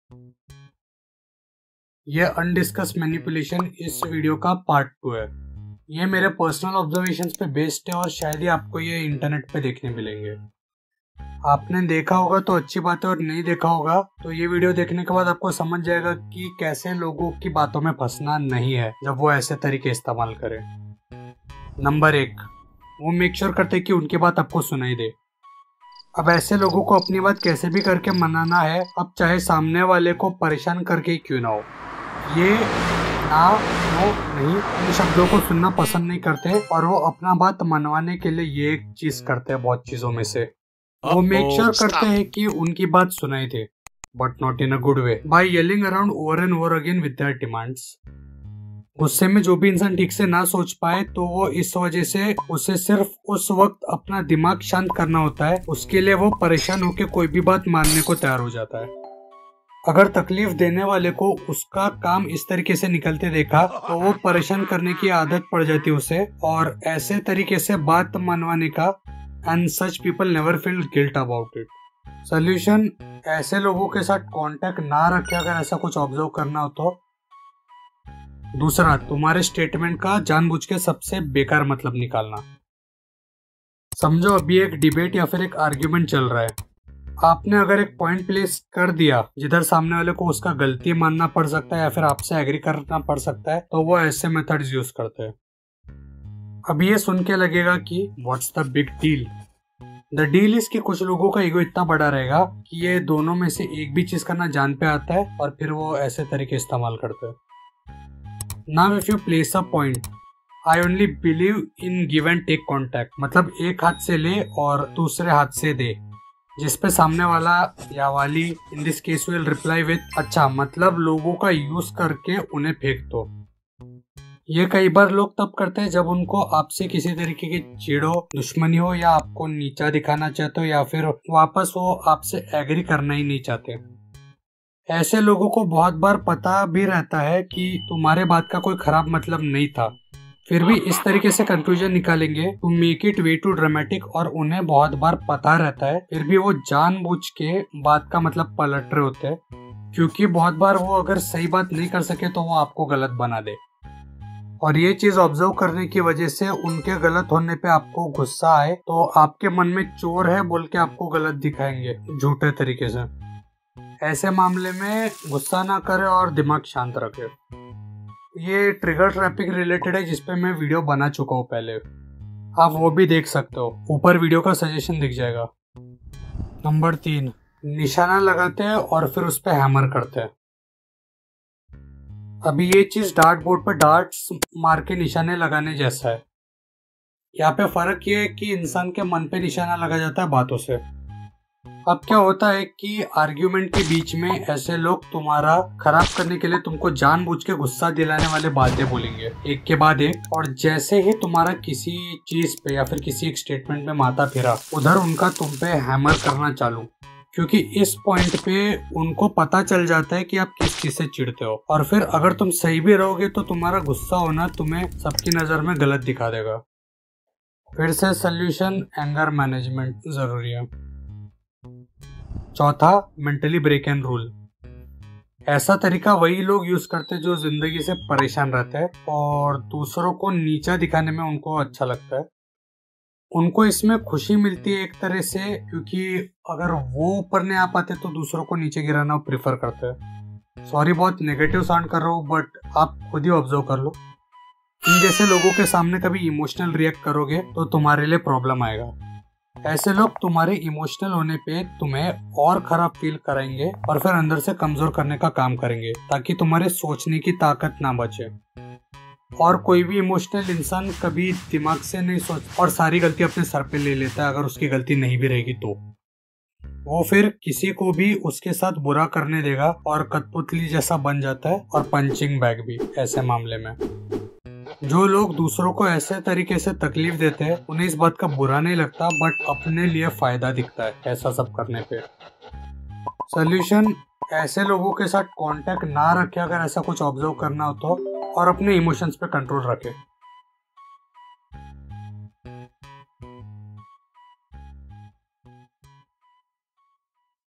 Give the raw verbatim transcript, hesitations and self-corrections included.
ये undiscussed manipulation इस video का पार्ट टू है। ये मेरे पर्सनल ऑब्जर्वेशंस पे बेस्ड है और शायद ही आपको ये इंटरनेट पे देखने मिलेंगे। आपने देखा होगा तो अच्छी बात है और नहीं देखा होगा तो ये वीडियो देखने के बाद आपको समझ जाएगा कि कैसे लोगों की बातों में फंसना नहीं है जब वो ऐसे तरीके इस्तेमाल करें। नंबर एक, वो मेक श्योर करते हैं कि उनकी बात आपको सुनाई दे। अब ऐसे लोगों को अपनी बात कैसे भी करके मनाना है, अब चाहे सामने वाले को परेशान करके क्यों ना हो। ये ना वो नहीं इन शब्दों को सुनना पसंद नहीं करते और वो अपना बात मनवाने के लिए ये एक चीज करते हैं बहुत चीजों में से। वो मेक श्योर करते हैं कि उनकी बात सुनाई दे, but not in a good way, by yelling around over and over again with their demands. गुस्से में जो भी इंसान ठीक से ना सोच पाए तो वो इस वजह से उसे सिर्फ उस वक्त अपना दिमाग शांत करना होता है, उसके लिए वो परेशान होकर कोई भी बात मानने को तैयार हो जाता है। अगर तकलीफ देने वाले को उसका काम इस तरीके से निकलते देखा तो वो परेशान करने की आदत पड़ जाती उसे और ऐसे तरीके से बात मनवाने का, and such people never feel guilt about it. Solution, ऐसे लोगों के साथ कांटेक्ट ना रखे अगर ऐसा कुछ ऑब्जर्व करना हो तो। दूसरा, तुम्हारे स्टेटमेंट का जानबूझ के सबसे बेकार मतलब निकालना। समझो अभी एक डिबेट या फिर एक आर्ग्यूमेंट चल रहा है। आपने अगर एक पॉइंट प्लेस कर दिया जिधर सामने वाले को उसका गलती मानना पड़ सकता है या फिर आपसे एग्री करना पड़ सकता है तो वो ऐसे मेथड्स यूज करते हैं। अब ये सुन के लगेगा कि what's the big deal. The deal is कि कुछ लोगों का ईगो इतना बड़ा रहेगा कि ये दोनों में से एक भी चीज करना जान पे आता है और फिर वो ऐसे तरीके इस्तेमाल करते हैं। Now if you place a point, I only believe in give and take contact, मतलब एक हाथ से ले और दूसरे हाथ से दे, जिसपे सामने वाला या वाली in this case will reply with अच्छा, मतलब लोगों का यूज करके उन्हें फेंक दो। ये कई बार लोग तब करते हैं जब उनको आपसे किसी तरीके की चिढ़ हो, दुश्मनी हो या आपको नीचा दिखाना चाहते हो या फिर वापस वो आपसे एग्री करना ही नहीं चाहते। ऐसे लोगों को बहुत बार पता भी रहता है कि तुम्हारे बात का कोई खराब मतलब नहीं था, फिर भी इस तरीके से कंक्लूजन निकालेंगे to make it way too dramatic, और उन्हें बहुत बार पता रहता है फिर भी वो जानबूझ के बात का मतलब पलट रहे होते हैं, क्योंकि बहुत बार वो अगर सही बात नहीं कर सके तो वो आपको गलत बना दे। और ये चीज ऑब्जर्व करने की वजह से उनके गलत होने पे आपको गुस्सा आए तो आपके मन में चोर है बोल के आपको गलत दिखाएंगे झूठे तरीके से। ऐसे मामले में गुस्सा ना करे और दिमाग शांत रखे। ये ट्रिगर ट्रैपिक रिलेटेड है जिसपे मैं वीडियो बना चुका हूँ पहले, आप वो भी देख सकते हो, ऊपर वीडियो का सजेशन दिख जाएगा। नंबर तीन, निशाना लगाते हैं और फिर उस पर हैमर करते हैं। अभी ये चीज डार्ट बोर्ड पर डार्ट्स मार के निशाने लगाने जैसा है। यहाँ पे फर्क ये है कि इंसान के मन पे निशाना लगा जाता है बातों से। अब क्या होता है कि आर्ग्यूमेंट के बीच में ऐसे लोग तुम्हारा खराब करने के लिए तुमको जानबूझ के गुस्सा दिलाने वाले बातें बोलेंगे एक के बाद एक, और जैसे ही तुम्हारा किसी चीज पे या फिर किसी एक स्टेटमेंट में माथा फिरा उधर उनका तुम पे हैमर करना चालू, क्योंकि इस पॉइंट पे उनको पता चल जाता है कि आप किस चीज से चिढ़ते हो, और फिर अगर तुम सही भी रहोगे तो तुम्हारा गुस्सा होना तुम्हें सबकी नजर में गलत दिखा देगा। फिर से सोल्यूशन, एंगर मैनेजमेंट जरूरी है। चौथा, मेंटली ब्रेक एंड रूल। ऐसा तरीका वही लोग यूज करते हैं जो जिंदगी से परेशान रहते हैं और दूसरों को नीचा दिखाने में उनको अच्छा लगता है। उनको इसमें खुशी मिलती है एक तरह से, क्योंकि अगर वो ऊपर नहीं आ पाते तो दूसरों को नीचे गिराना प्रेफर करते हैं। सॉरी बहुत नेगेटिव साउंड कर रहा हूँ बट आप खुद ही ऑब्जर्व कर लो। इन जैसे लोगों के सामने कभी इमोशनल रिएक्ट करोगे तो तुम्हारे लिए प्रॉब्लम आएगा। ऐसे लोग तुम्हारे इमोशनल होने पे तुम्हें और खराब फील कराएंगे और फिर अंदर से कमजोर करने का काम करेंगे ताकि तुम्हारे सोचने की ताकत ना बचे। और कोई भी इमोशनल इंसान कभी दिमाग से नहीं सोच और सारी गलती अपने सर पे ले लेता है। अगर उसकी गलती नहीं भी रहेगी तो वो फिर किसी को भी उसके साथ बुरा करने देगा और कठपुतली जैसा बन जाता है, और पंचिंग बैग भी ऐसे मामले में। जो लोग दूसरों को ऐसे तरीके से तकलीफ देते हैं उन्हें इस बात का बुरा नहीं लगता, बट अपने लिए फायदा दिखता है ऐसा सब करने पे। सोल्यूशन, ऐसे लोगों के साथ कांटेक्ट ना रखे अगर ऐसा कुछ ऑब्जर्व करना हो तो, और अपने इमोशंस पे कंट्रोल रखे।